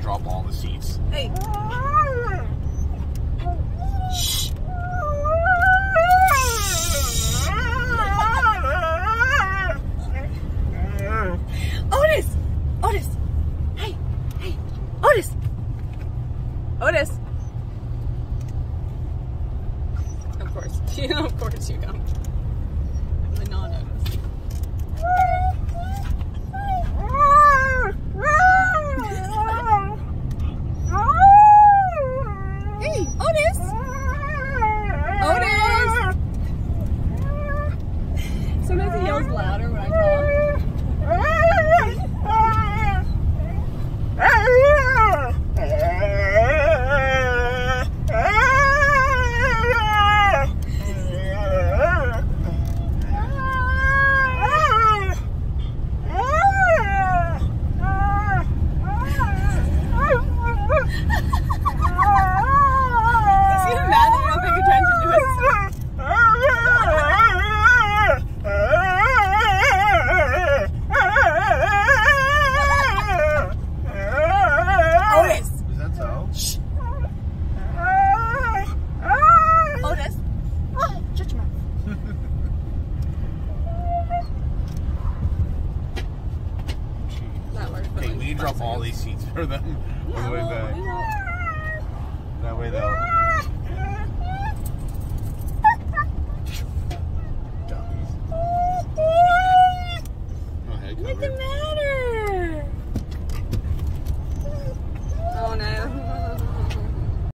drop all the seats. Hey. Shh. Otis! Otis! Hey! Hey! Otis! Otis! Of course. Of course you come. But not Otis. Hey! Otis! Otis! Sometimes he yells louder when I call. You drop all these seats for them on the way back. That way they'll... Dummies. What's the matter?